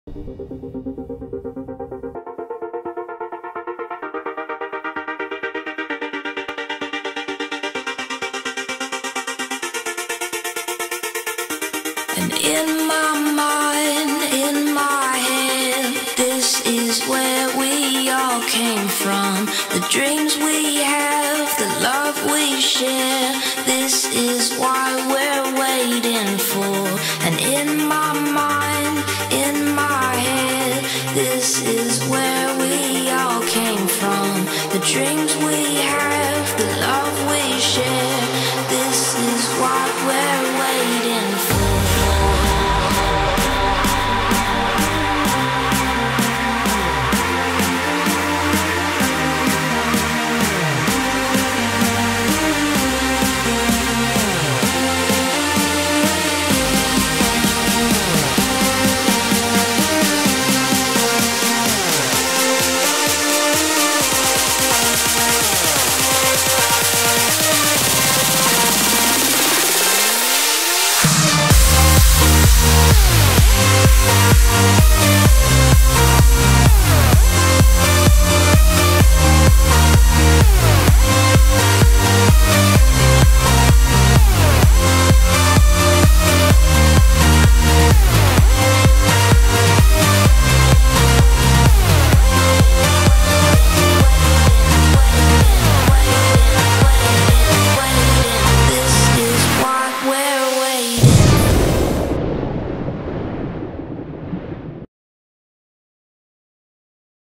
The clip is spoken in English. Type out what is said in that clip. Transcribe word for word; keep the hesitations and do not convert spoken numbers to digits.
And in my mind, in my head, this is where we all came from. The dreams we have, the love we share, this is why we're waiting for. And in my mind, in my head, this is where we all came from. The dreams